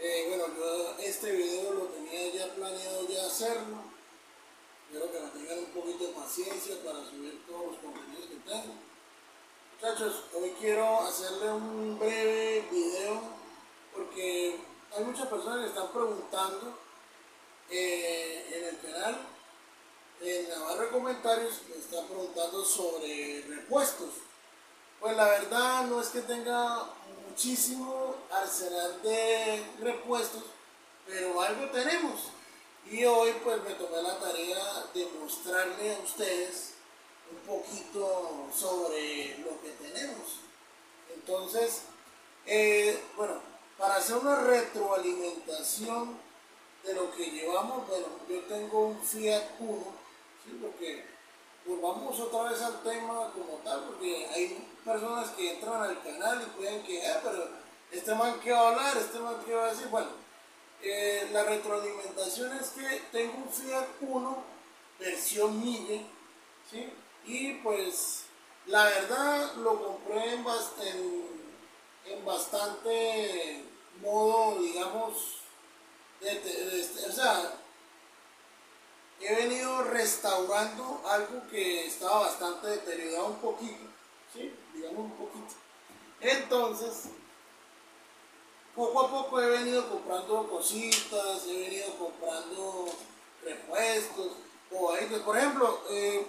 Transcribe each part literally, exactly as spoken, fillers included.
Eh, bueno, yo este video lo tenía ya planeado ya hacerlo. Espero que me tengan un poquito de paciencia para subir todos los contenidos que tengo. Muchachos, hoy quiero hacerle un breve video porque hay muchas personas que están preguntando eh, en el canal, en la barra de comentarios, me están preguntando sobre repuestos. Pues la verdad no es que tenga muchísimo arsenal de repuestos, pero algo tenemos. Y hoy pues me tomé la tarea de mostrarle a ustedes un poquito sobre lo que tenemos. Entonces, eh, bueno, para hacer una retroalimentación de lo que llevamos, bueno, yo tengo un Fiat Uno, ¿sí? Porque pues vamos otra vez al tema como tal, porque hay personas que entran al canal y pueden que, ah, pero este man que va a hablar, este man que va a decir, bueno, eh, la retroalimentación es que tengo un Fiat Uno versión Mille, ¿sí? Y pues la verdad lo compré en, bast en, en bastante modo, digamos, de, de, de, o sea, he venido restaurando algo que estaba bastante deteriorado un poquito, ¿sí? Digamos un poquito. Entonces, poco a poco he venido comprando cositas, he venido comprando repuestos, o ahí, por ejemplo, eh,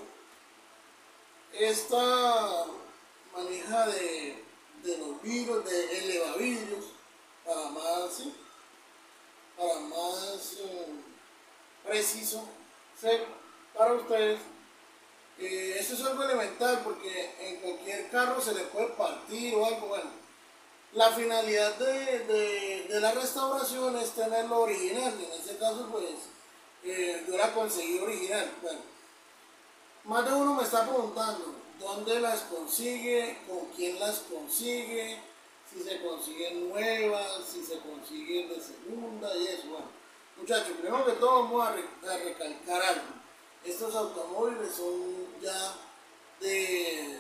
esta manija de, de los vidrios, de elevavidrios, para más, ¿sí? Para más eh, preciso ser para ustedes. Eh, esto es algo elemental porque en cualquier carro se le puede partir o algo. Bueno, la finalidad de, de, de la restauración es tenerlo original, y en este caso pues eh, yo la conseguí original. Bueno, más de uno me está preguntando dónde las consigue, con quién las consigue, si se consiguen nuevas, si se consiguen de segunda y eso. Bueno, muchachos, primero que todo vamos a, re a recalcar algo. Estos automóviles son ya de,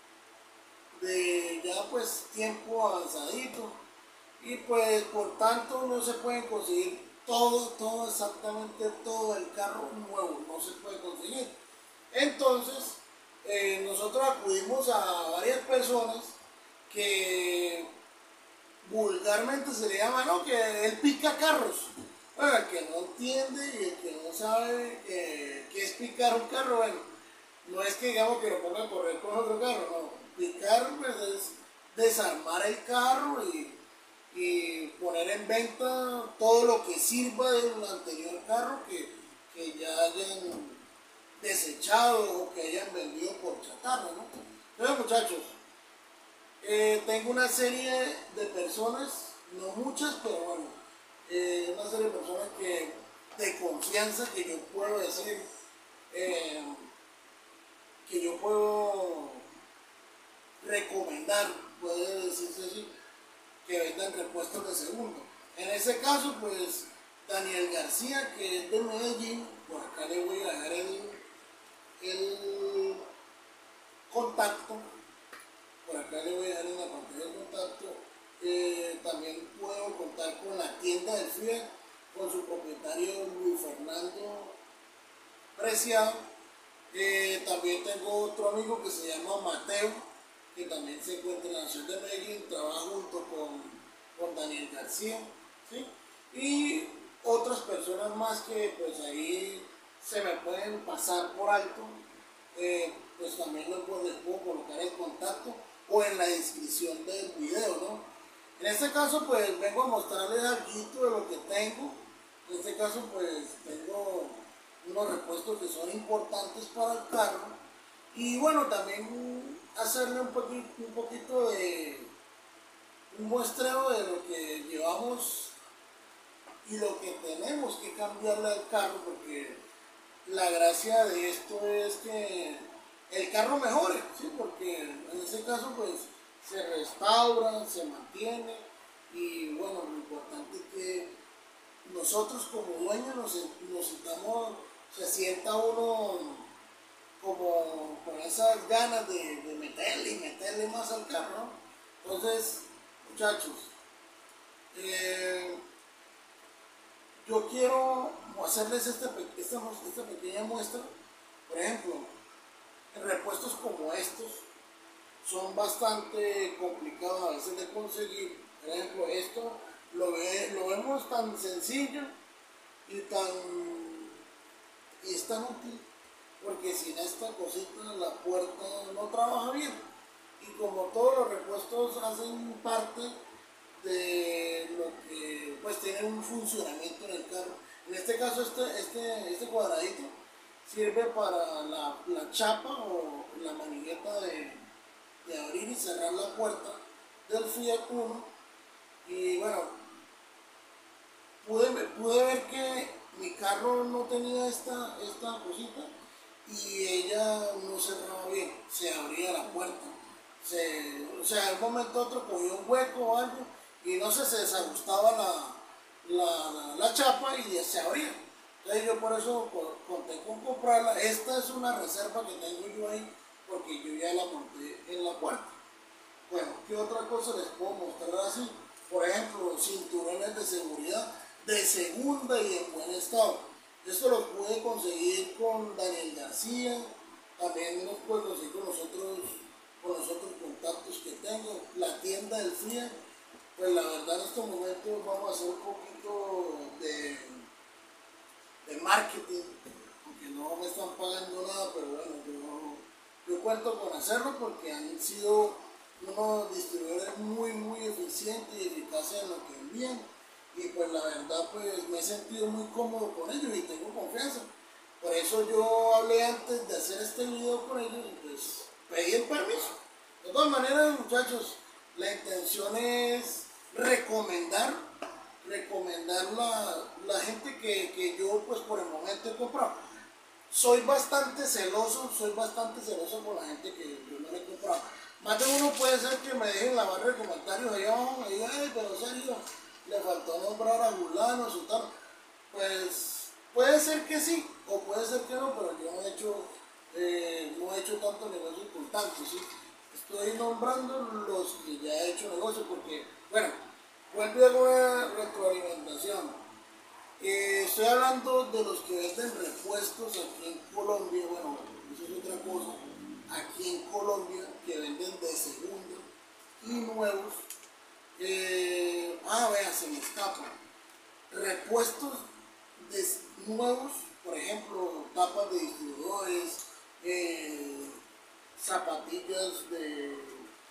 de ya pues tiempo avanzadito y pues por tanto no se pueden conseguir todo, todo, exactamente todo el carro nuevo, no se puede conseguir. Entonces, eh, nosotros acudimos a varias personas que vulgarmente se le llama, ¿no? Que él pica carros. Bueno, el que no entiende y el que no sabe eh, qué es picar un carro, bueno, no es que digamos que lo ponga a correr con otro carro, no. Picar pues es desarmar el carro y, y poner en venta todo lo que sirva del anterior carro que, que ya hayan desechado o que hayan vendido por chatarra, ¿no? Entonces, muchachos, eh, tengo una serie de personas, no muchas, pero bueno, eh, una serie de personas que de confianza que yo puedo decir, eh, que yo puedo recomendar, puede decirse así, que vendan repuestos de segundo. En ese caso, pues, Daniel García, que es de Medellín, por acá le voy a dejar el, el contacto, por acá le voy a dejar en la pantalla el contacto. Eh, también puedo contar con la tienda del Fiat, con su propietario Luis Fernando Preciado. Eh, también tengo otro amigo que se llama Mateo, que también se encuentra en la ciudad de Medellín, trabaja junto con, con Daniel García, ¿sí? Y otras personas más que pues ahí se me pueden pasar por alto, eh, pues también les puedo, les puedo colocar el contacto o en la descripción del video, ¿no? En este caso pues vengo a mostrarles algo de lo que tengo. En este caso pues tengo unos repuestos que son importantes para el carro y bueno, también hacerle un poquito, un poquito de un muestreo de lo que llevamos y lo que tenemos que cambiarle al carro, porque la gracia de esto es que el carro mejore, ¿sí? Porque en ese caso pues se restaura, se mantiene y bueno, lo importante es que nosotros como dueños nos, nos sintamos, se sienta uno como con esas ganas de, de meterle y meterle más al carro, ¿no? Entonces, muchachos, eh, hacerles este, esta, esta pequeña muestra. Por ejemplo, repuestos como estos son bastante complicados a veces de conseguir. Por ejemplo, esto lo, ve, lo vemos tan sencillo y tan y es tan útil, porque sin esta cosita la puerta no trabaja bien. Y como todos los repuestos hacen parte de lo que pues tiene un funcionamiento en el carro, en este caso este, este, este cuadradito sirve para la, la chapa o la manigueta de, de abrir y cerrar la puerta del Fiat Uno. Y bueno, pude, pude ver que mi carro no tenía esta, esta cosita y ella no cerraba bien, se abría la puerta. Se, o sea, de un momento a otro cogió un hueco o algo y no sé, se desajustaba la, la, la, la chapa y se abría. Entonces yo por eso conté con comprarla. Esta es una reserva que tengo yo ahí porque yo ya la monté en la puerta. Bueno, ¿qué otra cosa les puedo mostrar así? Por ejemplo, cinturones de seguridad de segunda y en buen estado. Esto lo pude conseguir con Daniel García, también los puedo conseguir con nosotros, con los otros contactos que tengo. La tienda del Fiat, pues la verdad en estos momentos vamos a hacer un poquito de, de marketing, aunque no me están pagando nada, pero bueno, yo, yo cuento con hacerlo porque han sido unos distribuidores muy muy eficientes y eficaces en lo que envían. Y pues la verdad pues me he sentido muy cómodo con ellos y tengo confianza. Por eso yo hablé antes de hacer este video con ellos y pues pedí el permiso. De todas maneras, muchachos, la intención es recomendar, recomendar la, la gente que, que yo pues por el momento he comprado. Soy bastante celoso, soy bastante celoso con la gente que yo no le he comprado. Más de uno puede ser que me dejen la barra de comentarios allá abajo, me digan, ay, pero serio, le faltó nombrar a Julano, su tal. Pues puede ser que sí, o puede ser que no, pero yo no he hecho, eh, no he hecho tanto negocio con tanto, ¿sí? Estoy nombrando los que ya he hecho negocio, porque, bueno, vuelvo a una retroalimentación. Eh, estoy hablando de los que venden repuestos aquí en Colombia, bueno, eso es otra cosa, aquí en Colombia, que venden de segunda y nuevos. Eh, ah, vean, se me escapa. Repuestos de nuevos, por ejemplo, tapas de distribuidores, eh, zapatillas de,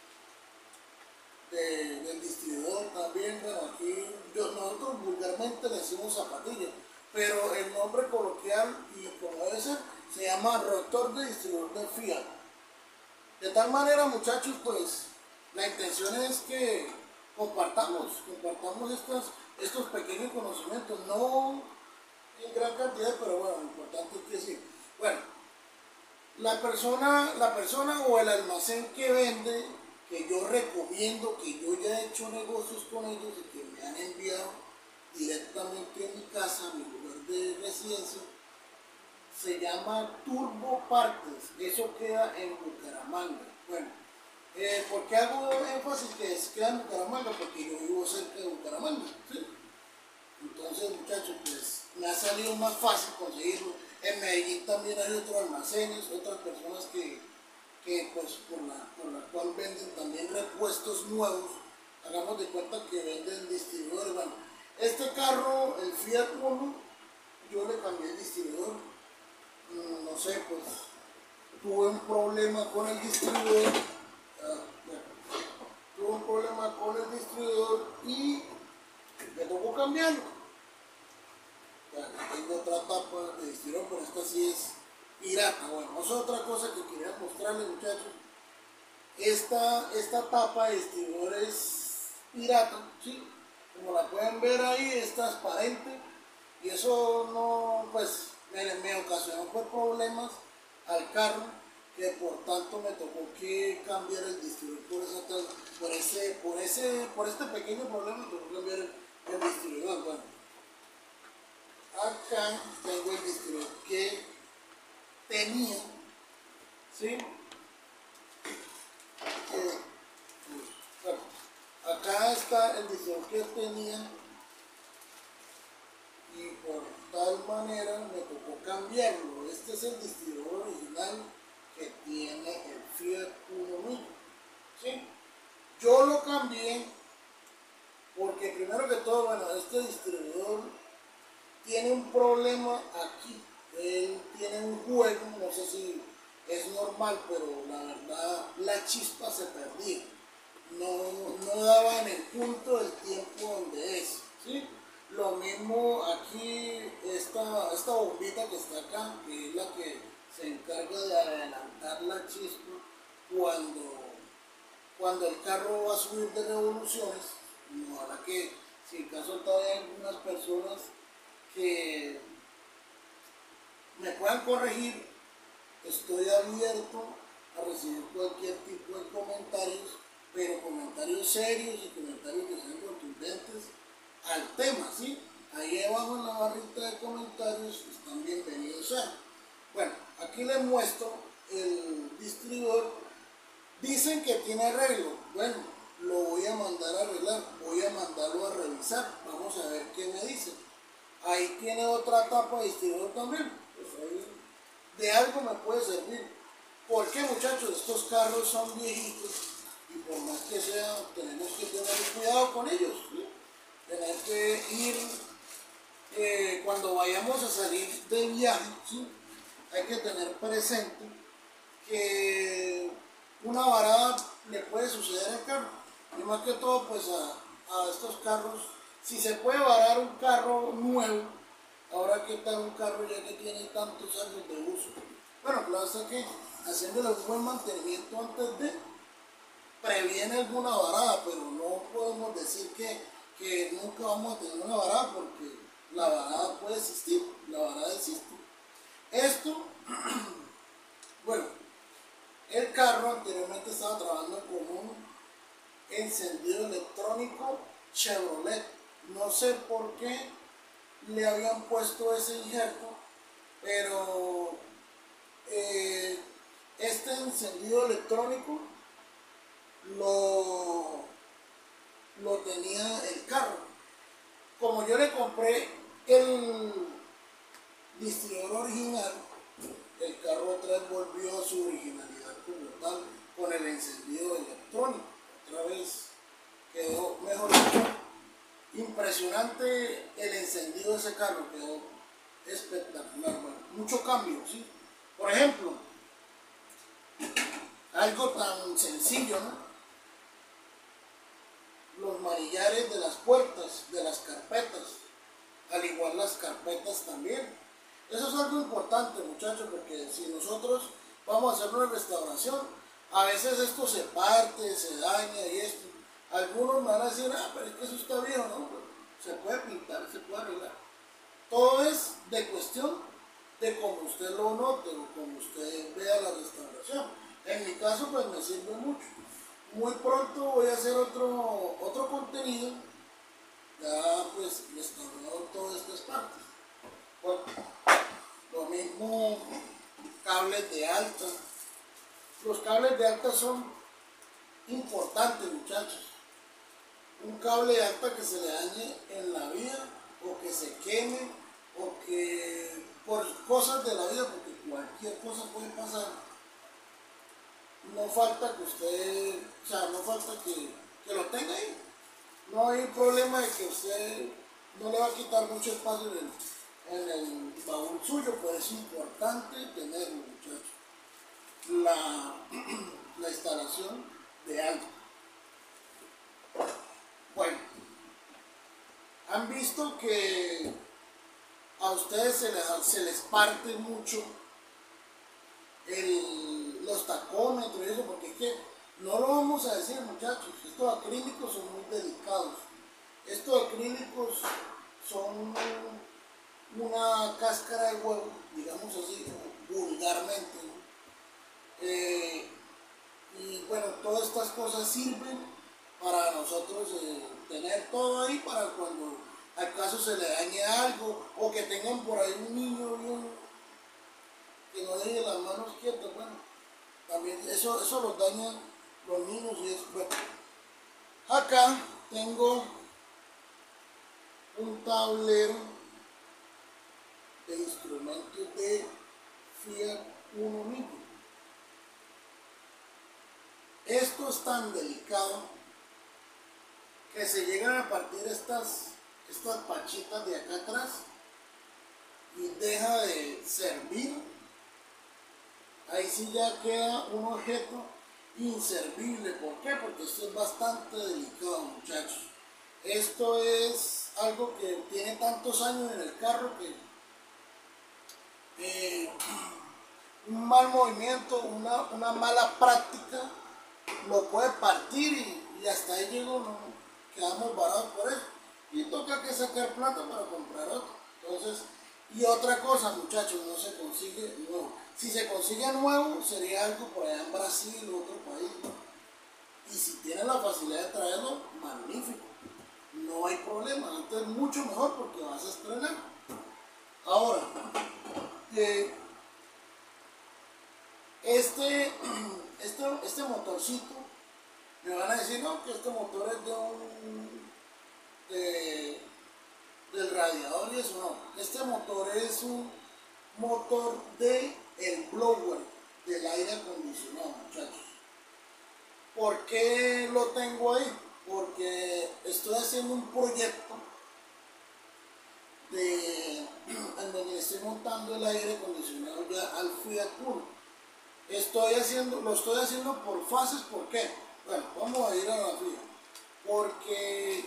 de, del distribuidor también. Bueno, aquí yo, nosotros vulgarmente le decimos zapatillas, pero el nombre coloquial y como debe ser, se llama rotor de distribuidor de Fiat. De tal manera, muchachos, pues la intención es que compartamos, compartamos estos, estos pequeños conocimientos, no en gran cantidad, pero bueno, lo importante es que sí. Bueno, la persona, la persona o el almacén que vende, que yo recomiendo, que yo ya he hecho negocios con ellos y que me han enviado directamente a mi casa, a mi lugar de residencia, se llama Turbo Partes. Eso queda en Bucaramanga. Bueno, eh, ¿por qué hago énfasis que queda en Bucaramanga? Porque yo vivo cerca de Bucaramanga, ¿sí? Entonces, muchachos, pues me ha salido más fácil conseguirlo. En Medellín también hay otros almacenes, otras personas que, que pues por la, por la cual venden también repuestos nuevos. Hagamos de cuenta que venden distribuidores. Bueno, este carro, el Fiat Uno, yo le cambié el distribuidor. No sé, pues tuve un problema con el distribuidor. Ah, bueno, tuve un problema con el distribuidor y me tocó cambiarlo. Aquí tengo otra tapa de distribuidor, pero esta sí es pirata. Bueno, eso es otra cosa que quería mostrarles, muchachos. Esta, esta tapa de distribuidor es pirata, ¿sí? Como la pueden ver ahí, es transparente y eso no, pues, me, me ocasionó fue problemas al carro, que por tanto me tocó que cambiar el distribuidor por esa por ese, por ese, por este pequeño problema me tocó cambiar el, el distribuidor. Bueno, acá tengo el distribuidor que tenía, ¿sí? Eh, bueno, acá está el distribuidor que tenía y por tal manera cambiarlo. Este es el distribuidor original que tiene el Fiat Uno mil, ¿sí? Yo lo cambié porque primero que todo, bueno, este distribuidor tiene un problema aquí. Él tiene un juego, no sé si es normal, pero la verdad la chispa se perdía. No, no daba en el punto del tiempo donde es, ¿sí? Lo mismo aquí, esta, esta bombita que está acá, que es la que se encarga de adelantar la chispa cuando, cuando el carro va a subir de revoluciones. No, ahora que si en caso todavía hay algunas personas que me puedan corregir, estoy abierto a recibir cualquier tipo de comentarios, pero comentarios serios y comentarios que sean contundentes al tema, ¿sí? Ahí abajo en la barrita de comentarios están bienvenidos a. Bueno, aquí les muestro el distribuidor. Dicen que tiene arreglo. Bueno, lo voy a mandar a arreglar, voy a mandarlo a revisar. Vamos a ver qué me dice. Ahí tiene otra tapa de distribuidor también. Pues ahí de algo me puede servir. Porque, muchachos, estos carros son viejitos y por más que sea, tenemos que tener cuidado con ellos, ¿sí? Tener que ir eh, cuando vayamos a salir de viaje, ¿sí? Hay que tener presente que una varada le puede suceder al carro, y más que todo pues a, a estos carros. Si se puede varar un carro nuevo, ahora que está un carro ya que tiene tantos años de uso, bueno, claro está que haciéndole un buen mantenimiento antes de, previene alguna varada, pero no podemos decir que, que nunca vamos a tener una varada, porque la varada puede existir, la varada existe. Esto, bueno, el carro anteriormente estaba trabajando con un encendido electrónico Chevrolet. No sé por qué le habían puesto ese injerto, pero eh, este encendido electrónico lo, lo tenía el carro. Como yo le compré el distribuidor original, el carro otra vez volvió a su originalidad como tal, con el encendido electrónico. Otra vez quedó, mejor dicho, impresionante el encendido de ese carro, quedó espectacular. Bueno, mucho cambio, ¿sí? Por ejemplo, algo tan sencillo, ¿no? Los manillares de las puertas, de las carpetas, al igual las carpetas también. Eso es algo importante, muchachos, porque si nosotros vamos a hacer una restauración, a veces esto se parte, se daña y esto. Algunos me van a decir, ah, pero es que eso está viejo, ¿no? Se puede pintar, se puede arreglar. Todo es de cuestión de cómo usted lo note o como usted vea la restauración. En mi caso, pues me sirve mucho. Muy pronto voy a hacer otro, otro contenido, ya pues restaurando todas estas partes. Bueno, lo mismo cables de alta. Los cables de alta son importantes, muchachos. Un cable de alta que se le dañe en la vía, o que se queme, o que por cosas de la vida, porque cualquier cosa puede pasar. No falta que usted, o sea, no falta que, que lo tenga ahí. No hay problema de que usted no le va a quitar mucho espacio en el, en el baúl suyo, pero es importante tenerlo, muchachos. La, la instalación de algo. Bueno, han visto que a ustedes se les, se les parte mucho el, los tacómetros y eso, porque es que no lo vamos a decir, muchachos, estos acrílicos son muy delicados. Estos acrílicos son una cáscara de huevo, digamos así, vulgarmente, ¿no? Eh, y bueno, todas estas cosas sirven para nosotros eh, tener todo ahí para cuando acaso se le dañe algo, o que tengan por ahí un niño bien, que no deje las manos quietas. Bueno, también eso, eso los daña los niños y es bueno. Acá tengo un tablero de instrumentos de Fiat Uno Micro. Esto es tan delicado que se llegan a partir estas, estas pachitas de acá atrás y deja de servir. Ahí sí ya queda un objeto inservible. ¿Por qué? Porque esto es bastante delicado, muchachos. Esto es algo que tiene tantos años en el carro que eh, un mal movimiento, una, una mala práctica lo puede partir y, y hasta ahí llegó, ¿no? Quedamos varados por eso y toca que sacar plata para comprar otro. Entonces, y otra cosa, muchachos, no se consigue nuevo. Si se consigue nuevo sería algo por allá en Brasil o otro país, ¿no? Y si tienen la facilidad de traerlo, magnífico, no hay problema. Entonces mucho mejor porque vas a estrenar. Ahora, eh, este, este, este motorcito, me van a decir, no, que este motor es de un, de, del radiador y eso, no. Este motor es un motor de el blower del aire acondicionado, muchachos. ¿Por qué lo tengo ahí? Porque estoy haciendo un proyecto de, en donde estoy montando el aire acondicionado ya al Fiat Uno. Estoy haciendo, lo estoy haciendo por fases. ¿Por qué? Bueno, vamos a ir a la fija. Porque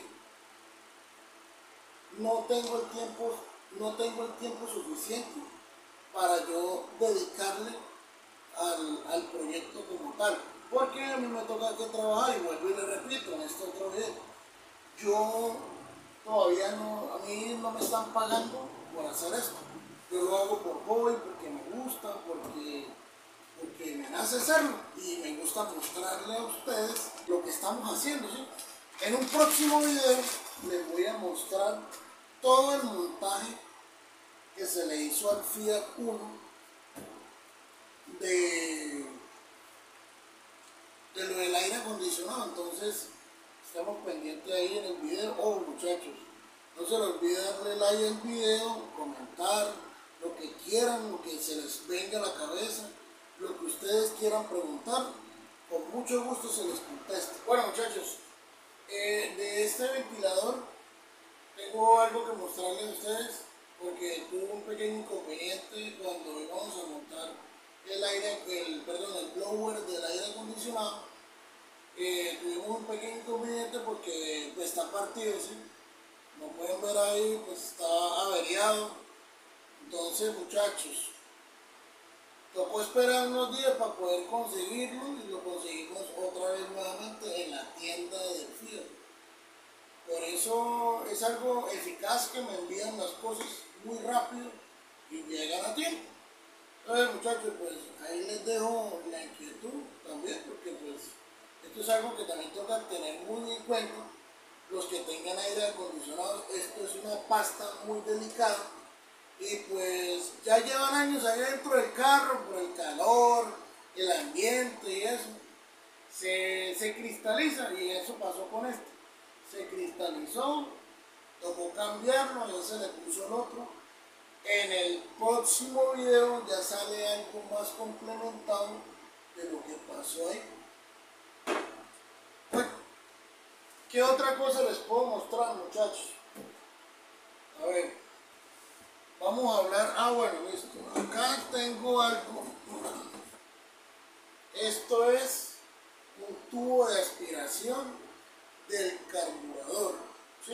no tengo el tiempo, no tengo el tiempo suficiente para yo dedicarle al, al proyecto como tal. Porque a mí me toca que trabajar, y vuelvo y le repito en este otro video. Yo todavía no, a mí no me están pagando por hacer esto. Yo lo hago por hobby, porque me gusta, porque, porque me nace hacerlo y me gusta mostrarle a ustedes lo que estamos haciendo, ¿sí? En un próximo video les voy a mostrar todo el montaje que se le hizo al Fiat Uno de, de lo del aire acondicionado. Entonces estamos pendientes ahí en el video. Oh, muchachos, no se les olvide darle like al video, comentar lo que quieran, lo que se les venga a la cabeza, lo que ustedes quieran preguntar, con mucho gusto se les contesta. Bueno, muchachos, eh, de este ventilador tengo algo que mostrarles a ustedes, porque tuve un pequeño inconveniente cuando íbamos a montar el aire, el, perdón, el blower del aire acondicionado. Eh, tuvimos un pequeño inconveniente porque pues, está partido, ¿sí? Como pueden ver ahí, pues está averiado. Entonces, muchachos, tocó esperar unos días para poder conseguirlo y lo conseguimos otra vez nuevamente en la tienda del Fiat. Por eso es algo eficaz, que me envían las cosas muy rápido y llegan a tiempo. Entonces, muchachos, pues ahí les dejo la inquietud también, porque pues esto es algo que también toca tener muy en cuenta los que tengan aire acondicionado. Esto es una pasta muy delicada y pues ya llevan años ahí dentro del carro por el calor, el ambiente y eso. Se, se cristaliza, y eso pasó con esto. Se cristalizó, tocó cambiarlo, ya se le puso el otro. En el próximo video ya sale algo más complementado de lo que pasó ahí. Bueno, ¿qué otra cosa les puedo mostrar, muchachos? A ver, vamos a hablar. Ah, bueno, listo. Acá tengo algo. Esto es un tubo de aspiración del carburador, ¿sí?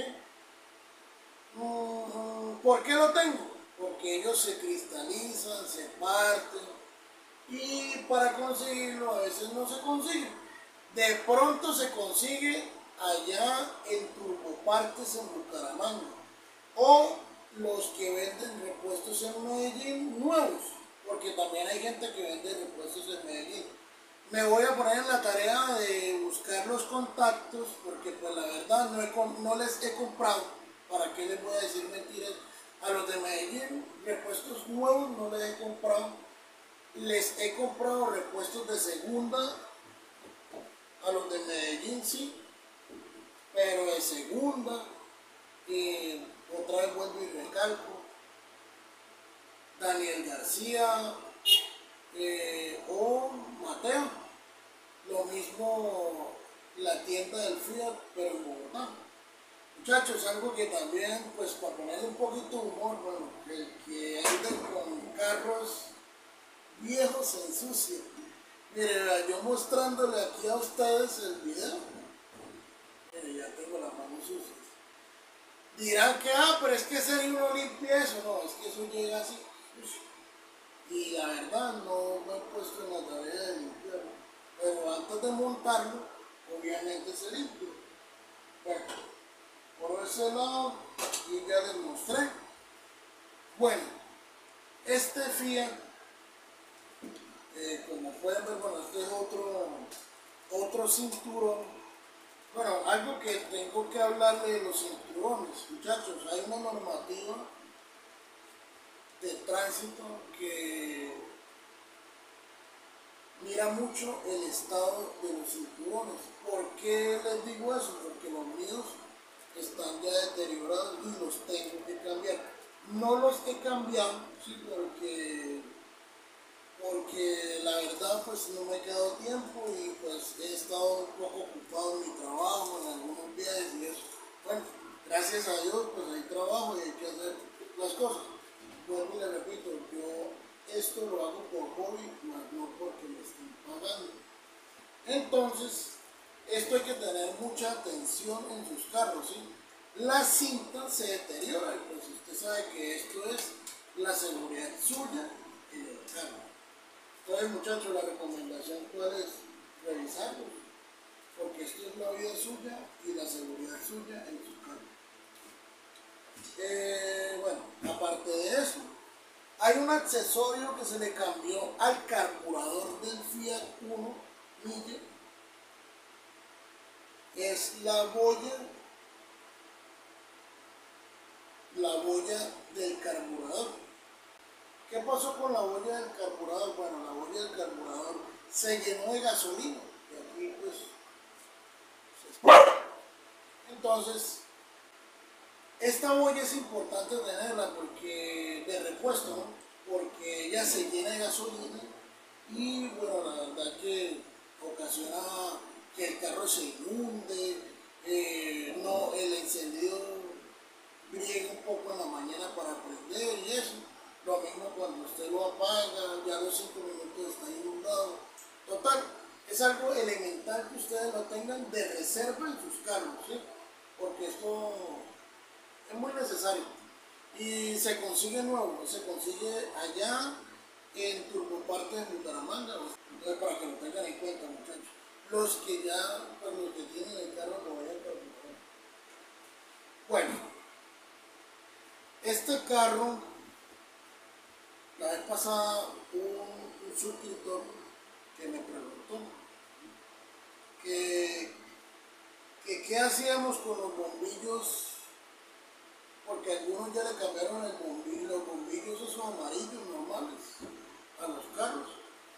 ¿Por qué lo tengo? Porque ellos se cristalizan, se parten, y para conseguirlo a veces no se consigue. De pronto se consigue allá en Turbopartes en Bucaramanga, o los que venden repuestos en Medellín nuevos, porque también hay gente que vende repuestos en Medellín. Me voy a poner en la tarea de buscar los contactos, porque pues la verdad no, he, no les he comprado. ¿Para qué les voy a decir mentiras? A los de Medellín, repuestos nuevos no les he comprado. Les he comprado repuestos de segunda. A los de Medellín sí, pero de segunda. Y otra vez vuelvo y recalco. Daniel García eh, o Mateo. Lo mismo la tienda del Fiat, pero en Bogotá. Muchachos, algo que también, pues para ponerle un poquito de humor, bueno, el que anden con carros viejos se ensucia. Mire, yo mostrándole aquí a ustedes el video, mire, ya tengo las manos sucias. Dirán que, ah, pero es que ese uno limpia eso, no, es que eso llega así. Y la verdad, no me he puesto en la tarea de limpiarlo. Pero antes de montarlo, obviamente se limpia. Bueno, por ese lado, y ya les mostré. Bueno, este Fiat, eh, como pueden ver, bueno, este es otro, otro cinturón. Bueno, algo que tengo que hablarle de los cinturones, muchachos, hay una normativa de tránsito que mira mucho el estado de los cinturones. ¿Por qué les digo eso? Porque los míos están ya deteriorados y los tengo que cambiar. No los he cambiado, sí, porque, porque la verdad pues no me he quedado tiempo y pues he estado un poco ocupado en mi trabajo, en algunos viajes y eso. Bueno, gracias a Dios pues hay trabajo y hay que hacer las cosas. Vuelvo y le repito, yo esto lo hago por hobby, más no porque me estén pagando. Entonces, esto hay que tener mucha atención en sus carros, ¿sí? La cinta se deteriora y pues usted sabe que esto es la seguridad suya y del carro. Entonces, muchachos, la recomendación cuál es revisarlo, porque esto es la vida suya y la seguridad suya en su carro. Eh, bueno, aparte de eso, hay un accesorio que se le cambió al carburador del Fiat Uno Mille, es la boya, la boya del carburador. ¿Qué pasó con la boya del carburador? Bueno, la boya del carburador se llenó de gasolina y aquí pues se escapa. Entonces, esta boya es importante tenerla porque de repuesto, ¿no? Porque ella se llena de gasolina y bueno, la verdad que ocasiona que el carro se inunde, eh, no, el encendido briegue un poco en la mañana para prender y eso. Lo mismo cuando usted lo apaga, ya a los cinco minutos está inundado. Total, es algo elemental que ustedes lo tengan de reserva en sus carros, ¿sí? Porque esto es muy necesario y se consigue nuevo, se consigue allá en Turboparte de Bucaramanga. Entonces, para que lo tengan en cuenta, muchachos, los que ya, pues los que tienen el carro lo vayan a preguntar. Bueno, este carro, la vez pasada un, un suscriptor que me preguntó que, que qué hacíamos con los bombillos, porque algunos ya le cambiaron el bombillo, los bombillos esos amarillos normales a los carros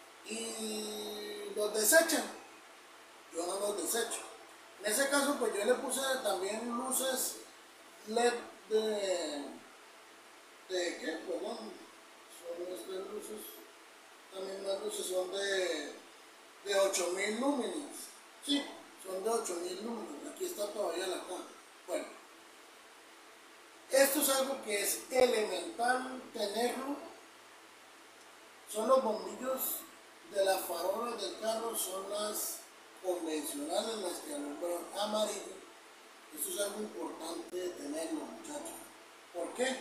y los desechan. Yo no los desecho. En ese caso pues yo le puse también luces L E D de, de ¿qué? Perdón, son estas luces, también las luces son de, de ocho mil lúmenes, sí, son de ocho mil lúmenes, aquí está todavía la caja. Bueno, esto es algo que es elemental tenerlo. Son los bombillos de las farolas del carro, son las convencionales, las que alumbran amarillo. Esto es algo importante de tenerlo, muchachos. ¿Por qué?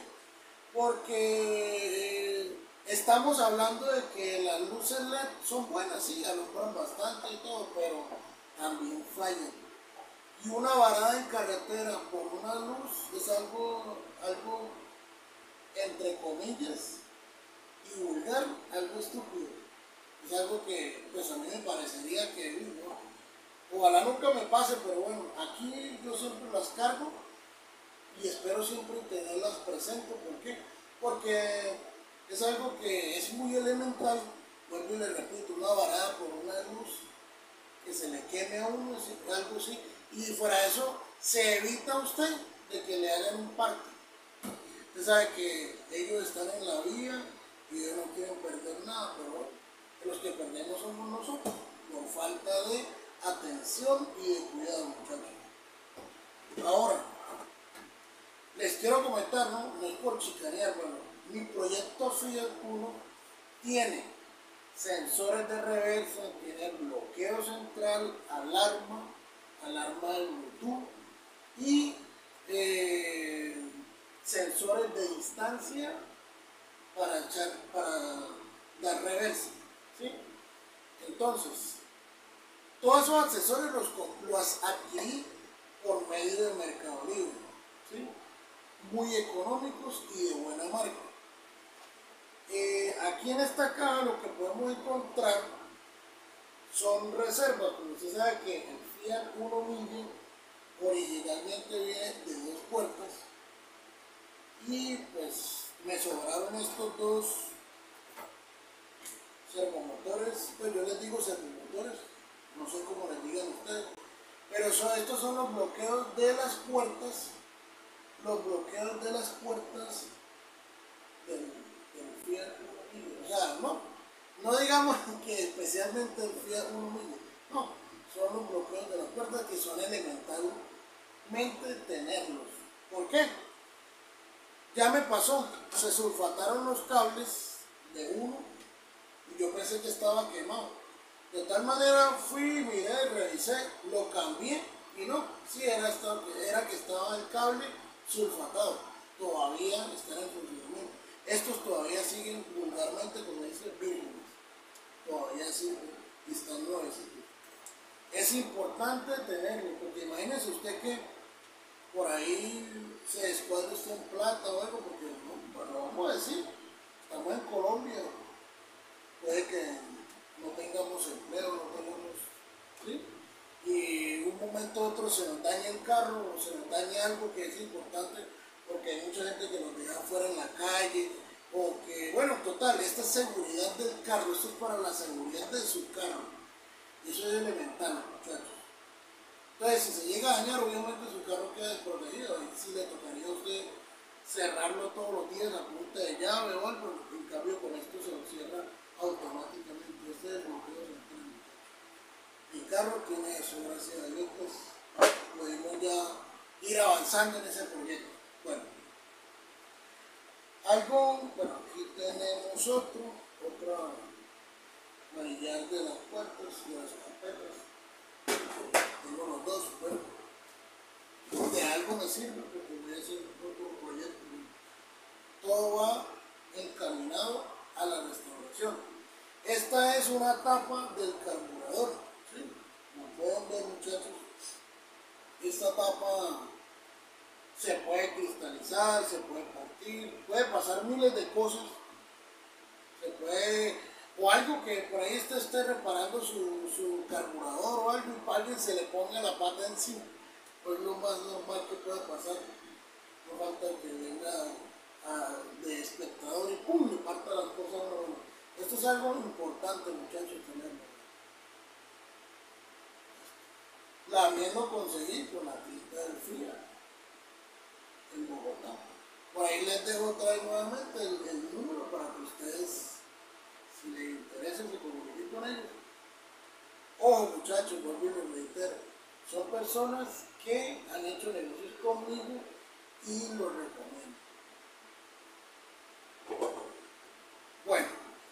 Porque eh, estamos hablando de que las luces L E D son buenas, sí, alumbran bastante y todo, pero también fallan. Y una varada en carretera por una luz es algo, algo entre comillas y vulgar, algo estúpido. Es algo que pues a mí me parecería que, ¿no? Ojalá nunca me pase, pero bueno, aquí yo siempre las cargo y espero siempre tenerlas presentes. ¿Por qué? Porque es algo que es muy elemental. Vuelvo y le repito, una varada por una luz que se le queme a uno, algo así. Y fuera de eso, se evita a usted de que le hagan un parte. Usted sabe que ellos están en la vía y ellos no quieren perder nada, pero los que perdemos somos nosotros, por falta de atención y de cuidado, muchachos. Ahora, les quiero comentar, no, no es por chicanear, bueno, mi proyecto Fiat uno tiene sensores de reversa, tiene bloqueo central, alarma, alarma de Bluetooth y eh, sensores de distancia para, echar, para dar reversa, ¿sí? Entonces, todos esos accesorios los, los adquirí por medio de Mercado Libre, ¿sí? Muy económicos y de buena marca. Eh, aquí en esta caja lo que podemos encontrar son reservas, como usted sabe que el Fiat Uno Mille originalmente viene de dos puertas y pues me sobraron estos dos servomotores, pues yo les digo servomotores, no sé cómo les digan ustedes, pero son, estos son los bloqueos de las puertas, los bloqueos de las puertas del, del Fiat Uno Mille, o sea, no, no digamos que especialmente el Fiat Uno Mille, no, son los bloqueos de las puertas que son elementalmente tenerlos. ¿Por qué? Ya me pasó, se sulfataron los cables de uno y yo pensé que estaba quemado. De tal manera fui, miré, revisé, lo cambié y no, sí, era, era que estaba el cable sulfatado, todavía está en funcionamiento. Estos todavía siguen vulgarmente, como dice, vírgenes, todavía siguen y están nuevecitos. Es importante tenerlo, porque imagínese usted que por ahí se descuadre usted en plata o algo, porque no, bueno, vamos a decir, estamos en Colombia, puede que no tengamos empleo, no tengamos, ¿sí? Y un momento u otro se nos daña el carro o se nos daña algo que es importante, porque hay mucha gente que nos deja afuera en la calle, o que, bueno, total, esta seguridad del carro, esto es para la seguridad de su carro, y eso es elemental, muchachos. Entonces, si se llega a dañar, obviamente su carro queda desprotegido, y si le tocaría a usted cerrarlo todos los días a punta de llave o algo, en cambio con esto se lo cierra automáticamente. Este es el bloqueo central. Mi carro tiene eso, gracias a Dios, pues pudimos ya ir avanzando en ese proyecto. Bueno, algo, bueno, aquí tenemos otro, otra manillar de las puertas y de las carpetas. Tengo los dos, bueno, de algo me sirve porque voy a hacer otro proyecto. Todo va encaminado a la restauración. Esta es una tapa del carburador, ¿sí? Como pueden ver, muchachos, esta tapa se puede cristalizar, se puede partir, puede pasar miles de cosas, se puede, o algo que por ahí esté, esté reparando su, su carburador o algo y para alguien se le ponga la pata encima, pues lo más normal que puede pasar, no falta que venga a, de espectador y pum, le parta las cosas. No. Esto es algo importante, muchachos, tenerlo. La misma conseguí con la tinta del Fiat en Bogotá. Por ahí les dejo otra vez nuevamente el, el número para que ustedes, si les interesa, se comuniquen con ellos. Ojo, muchachos, vuelvo y les reitero, son personas que han hecho negocios conmigo y los recomiendo. Bueno,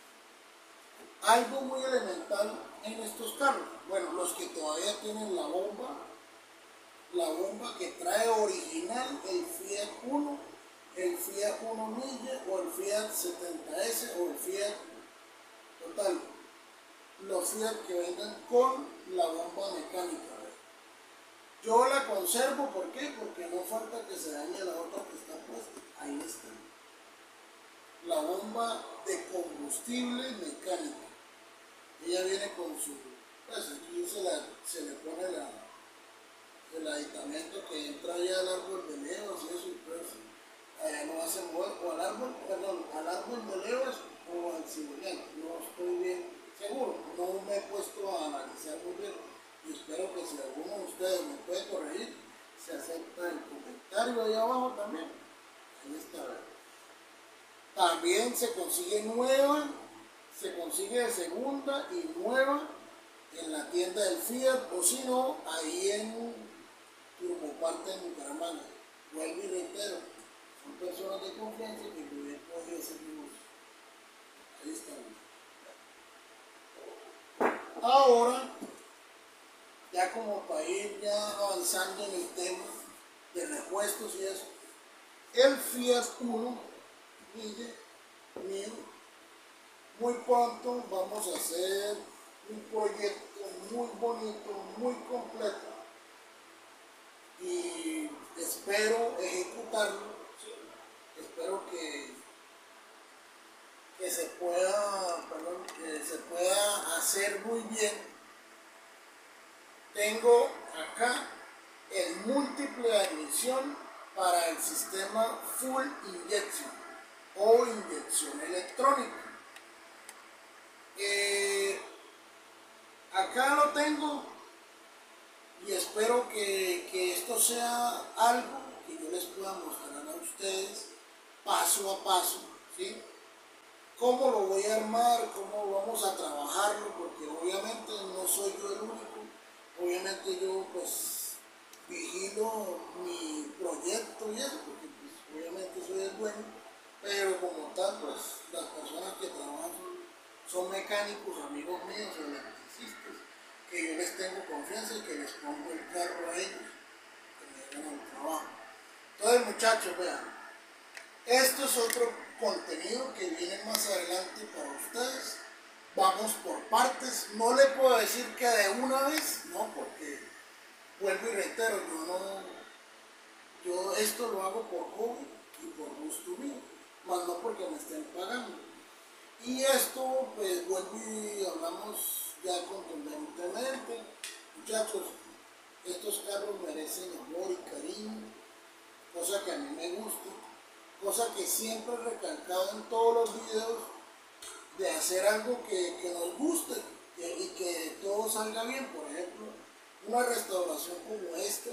algo muy elemental en estos carros, bueno, los que todavía tienen la bomba, la bomba que trae original el Fiat Uno, el Fiat Uno Mille o el Fiat setenta ese o el Fiat total, los Fiat que vengan con la bomba mecánica. Yo la conservo, ¿por qué? Porque no falta que se dañe la otra que está puesta, ahí está. La bomba de combustible mecánica. Ella viene con su, pues aquí se, la, se le pone la, el aditamento que entra ya al árbol de levas y eso, y pues allá no hacen o al árbol, perdón, al árbol de levas o al cigüeñal, no estoy bien seguro, no me he puesto a analizar muy bien y espero que si alguno de ustedes me puede corregir, se acepta el comentario ahí abajo también, ahí está. También se consigue nueva, se consigue de segunda y nueva en la tienda del Fiat, o si no, ahí en Turboparte de Bucaramanga. Vuelvo y reitero, son personas de confianza que yo he podido hacer negocio. Ahí está. Ahora, ya como para ir ya avanzando en el tema de repuestos y eso, el Fiat Uno, mire, mío, muy pronto vamos a hacer un proyecto muy bonito, muy completo, y espero ejecutarlo, ¿sí? Espero que, que, se pueda, perdón, que se pueda hacer muy bien. Tengo acá el múltiple de admisión para el sistema Full Injection o inyección electrónica. Eh, acá lo tengo y espero que, que esto sea algo que yo les pueda mostrar a ustedes paso a paso, ¿sí? Cómo lo voy a armar, cómo vamos a trabajarlo, porque obviamente no soy yo el único, obviamente yo pues vigilo mi proyecto y eso, porque pues, obviamente soy el dueño, pero como tal pues las personas que trabajan son mecánicos, amigos míos, electricistas, que yo les tengo confianza y que les pongo el carro a ellos, que me hagan el trabajo. Entonces muchachos, vean, esto es otro contenido que viene más adelante para ustedes. Vamos por partes, no le puedo decir que de una vez, no, porque vuelvo y reitero, yo no, yo esto lo hago por hobby y por gusto mío, más no porque me estén pagando. Y esto, pues vuelvo y hablamos ya contundentemente. Muchachos, estos carros merecen amor y cariño, cosa que a mí me gusta, cosa que siempre he recalcado en todos los videos, de hacer algo que, que nos guste que, y que todo salga bien. Por ejemplo, una restauración como esta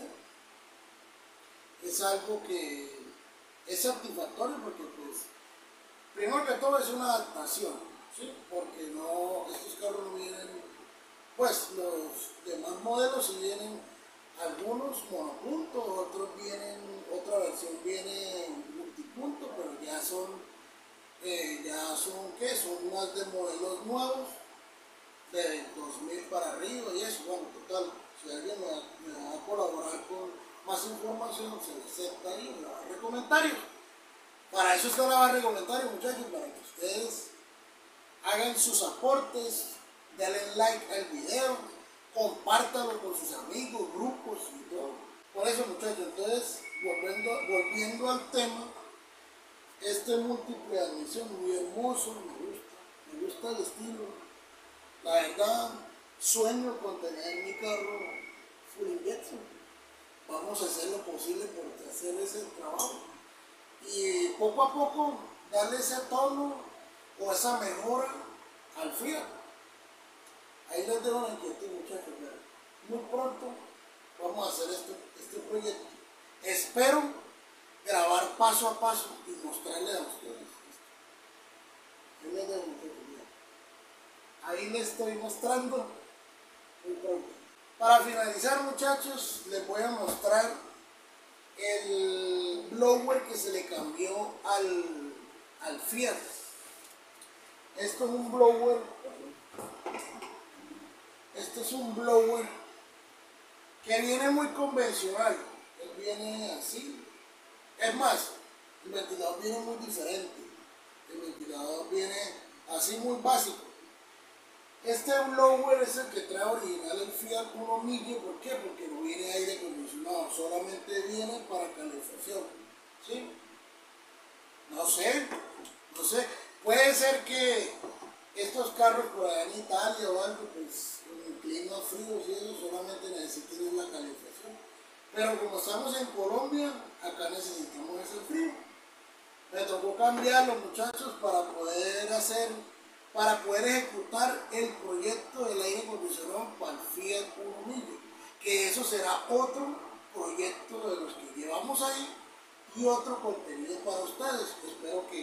es algo que es satisfactorio porque pues primero que todo es una adaptación, ¿sí? Porque no, estos carros no vienen, pues los demás modelos sí vienen, algunos monopuntos, otros vienen, otra versión viene multipunto, pero ya son, eh, ya son, ¿qué? Son más de modelos nuevos, de dos mil para arriba y eso. Bueno, total, si alguien me, me va a colaborar con más información, se le acepta ahí, me va a dar comentarios. Para eso está la barra de comentarios, muchachos, para que ustedes hagan sus aportes, denle like al video, compártanlo con sus amigos, grupos y todo. Por eso, muchachos, entonces, volviendo, volviendo al tema, este múltiple de admisión muy hermoso, me gusta, me gusta el estilo. La verdad, sueño con tener mi carro full injection. Vamos a hacer lo posible por hacer ese trabajo. Y poco a poco darle ese tono o esa mejora al Fiat. Ahí les dejo la inquietud, muchachos. Muy pronto vamos a hacer este, este proyecto. Espero grabar paso a paso y mostrarles a ustedes. Ahí les dejo, muchachos. Ahí les estoy mostrando muy pronto. Para finalizar, muchachos, les voy a mostrar el blower que se le cambió al, al Fiat. Esto es un blower, esto es un blower que viene muy convencional. Él viene así. Es más, el ventilador viene muy diferente. El ventilador viene así muy básico. Este blower es el que trae original el Fiat Uno Mille. ¿Por qué? Porque no viene aire acondicionado, solamente viene para calefacción, ¿sí? No sé, no sé, puede ser que estos carros por allá en Italia o algo, pues con climas fríos y eso, solamente necesiten la calefacción. Pero como estamos en Colombia, acá necesitamos ese frío. Me tocó cambiarlo, muchachos, para poder hacer para poder ejecutar el proyecto del aire acondicionado para el Fiat Uno Mille, que eso será otro proyecto de los que llevamos ahí y otro contenido para ustedes. Espero que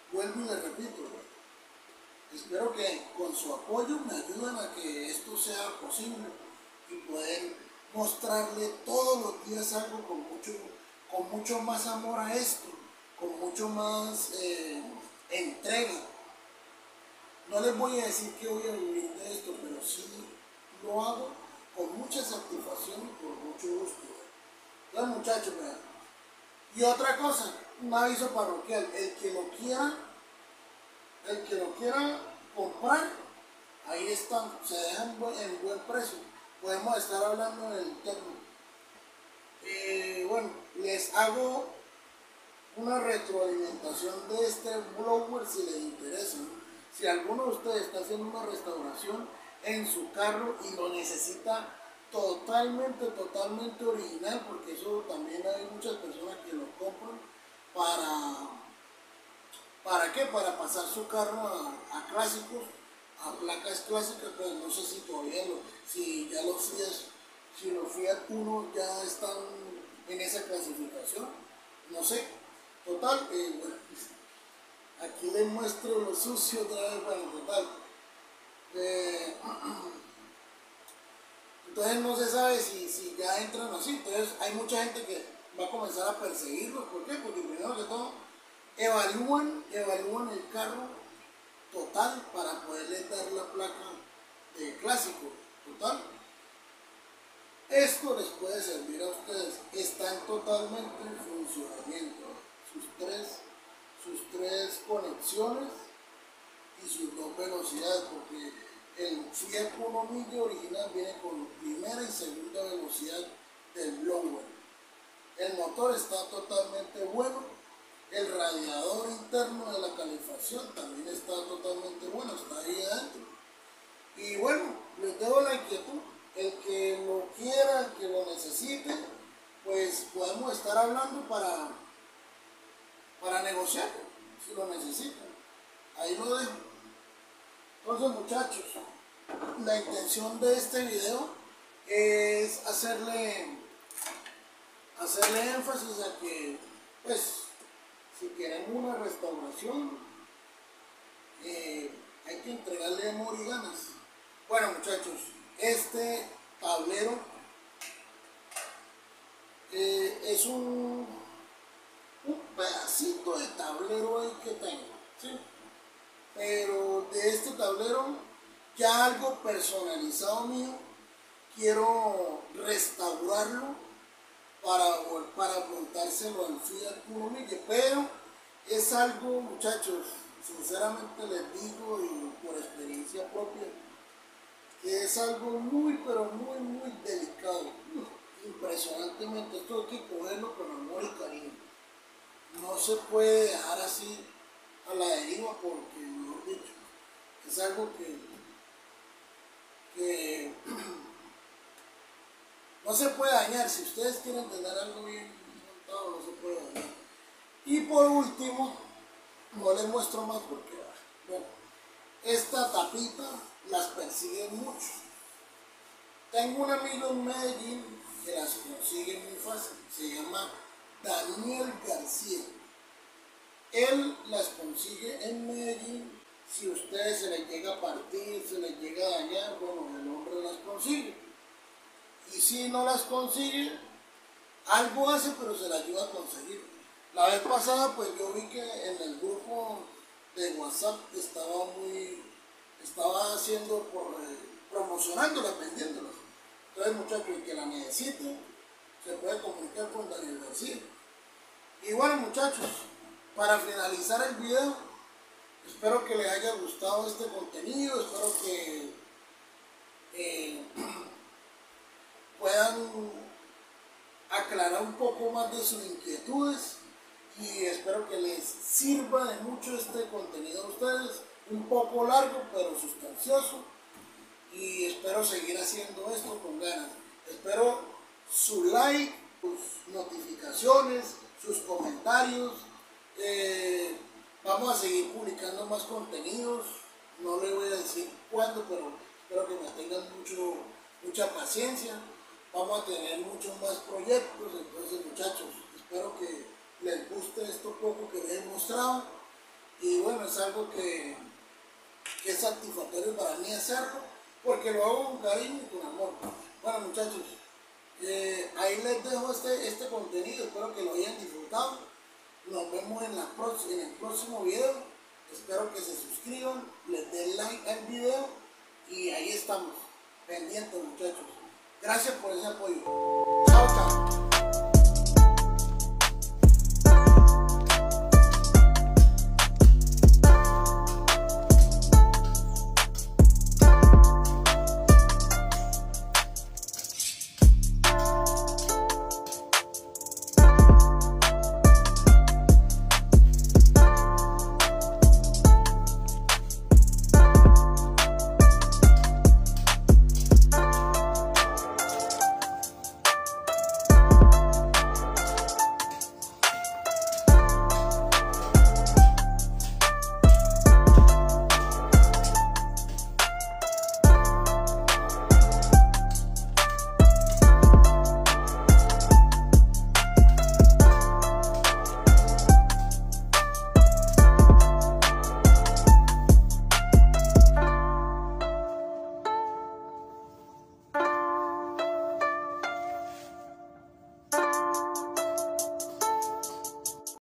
vuelvo y les repito, espero que con su apoyo me ayuden a que esto sea posible y poder mostrarle todos los días algo con mucho, con mucho más amor a esto, con mucho más eh, entrega. No les voy a decir que voy a vivir de esto, pero sí lo hago con mucha satisfacción y por mucho gusto. Entonces, muchachos, vean. Y otra cosa, un aviso parroquial, el que lo quiera, el que lo quiera comprar, ahí están, se dejan en buen, en buen precio. Podemos estar hablando en el interno. Eh, bueno, les hago una retroalimentación de este blower si les interesa. Si alguno de ustedes está haciendo una restauración en su carro y lo necesita totalmente, totalmente original, porque eso también hay muchas personas que lo compran para, ¿para qué? Para pasar su carro a, a clásicos, a placas clásicas, pues no sé si todavía lo, si ya los Fiat, si los Fiat Uno ya están en esa clasificación, no sé. Total, eh, bueno, aquí les muestro lo sucio otra vez, bueno, total. Eh, entonces no se sabe si, si ya entran así, entonces hay mucha gente que va a comenzar a perseguirlos. ¿Por qué? Porque primero que todo evalúan, evalúan el carro total para poderle dar la placa de clásico total. Esto les puede servir a ustedes, están totalmente en funcionamiento, sus tres, sus tres conexiones y sus dos velocidades, porque el Fiat Uno Mille original viene con primera y segunda velocidad del blower. El motor está totalmente bueno, el radiador interno de la calefacción también está totalmente bueno, está ahí adentro. Y bueno, les dejo la inquietud, el que lo quiera, el que lo necesite, pues podemos estar hablando para, para negociar, si lo necesitan. Ahí lo dejo. Entonces, muchachos, la intención de este video es hacerle, hacerle énfasis a que, pues, si quieren una restauración, eh, hay que entregarle amor y ganas. Bueno, muchachos, este tablero eh, es un, un pedacito de tablero ahí que tengo, ¿sí? Pero de este tablero, ya algo personalizado mío, quiero restaurarlo para, para montárselo al Fiat Uno Mille, pero es algo, muchachos, sinceramente les digo y por experiencia propia, que es algo muy, pero muy, muy delicado, impresionantemente. Esto hay que cogerlo con amor y cariño, no se puede dejar así a la deriva, porque, mejor dicho, es algo que, que no se puede dañar. Si ustedes quieren tener algo bien montado, no se puede dañar. Y por último, no les muestro más porque, bueno, esta tapita las persigue mucho. Tengo un amigo en Medellín que las consigue muy fácil, se llama Daniel García. Él las consigue en Medellín. Si a ustedes se les llega a partir, se les llega a dañar, bueno, el hombre las consigue. Y si no las consigue, algo hace, pero se las ayuda a conseguir. La vez pasada, pues yo vi que en el grupo de WhatsApp estaba muy, estaba haciendo, por, eh, promocionándolas, vendiéndolas. Entonces, muchachos, el que la necesite, se puede comunicar con Daniel García. Y bueno, muchachos, para finalizar el video, espero que les haya gustado este contenido, espero que eh, puedan aclarar un poco más de sus inquietudes y espero que les sirva de mucho este contenido a ustedes, un poco largo pero sustancioso, y espero seguir haciendo esto con ganas. Espero su like, sus notificaciones, sus comentarios. Eh, vamos a seguir publicando más contenidos, no le voy a decir cuándo, pero espero que me tengan mucho, mucha paciencia. Vamos a tener muchos más proyectos. Entonces, muchachos, espero que les guste esto poco que les he mostrado y bueno, es algo que, que es satisfactorio para mí hacerlo, porque lo hago con cariño y con amor. Bueno, muchachos, eh, ahí les dejo este, este contenido, espero que lo hayan disfrutado. Nos vemos en, la próxima, en el próximo video. Espero que se suscriban, les den like al video y ahí estamos, pendientes, muchachos. Gracias por ese apoyo. Chao, chao.